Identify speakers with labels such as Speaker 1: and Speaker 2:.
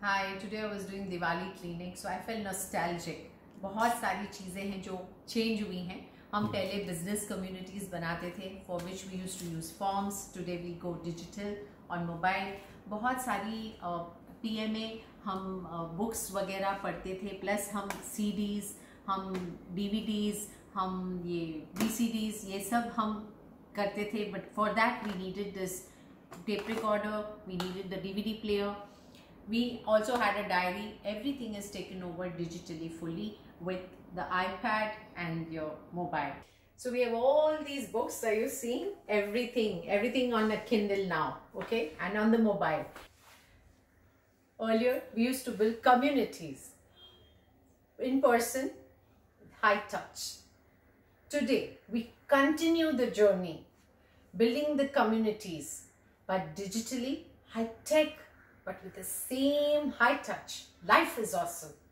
Speaker 1: Hi, today I was doing Diwali cleaning, so I felt nostalgic. बहुत सारी चीज़ें हैं जो चेंज हुई हैं. हम पहले बिजनेस कम्युनिटीज़ बनाते थे for which we used to use forms. Today we go digital on mobile. बहुत सारी PMA हम बुक्स वगैरह पढ़ते थे, प्लस हम CDs, हम DVDs, हम ये VCDs, ये सब हम करते थे. But for that we needed this tape recorder, we needed the DVD player. We also had a diary. Everything is taken over digitally fully with the iPad and your mobile. So we have all these books. Are you seeing? Everything on a Kindle now, okay? And on the mobile. Earlier, we used to build communities in person, high touch. Today, we continue the journey, building the communities, but digitally, high tech, but with the same high touch. Life is awesome.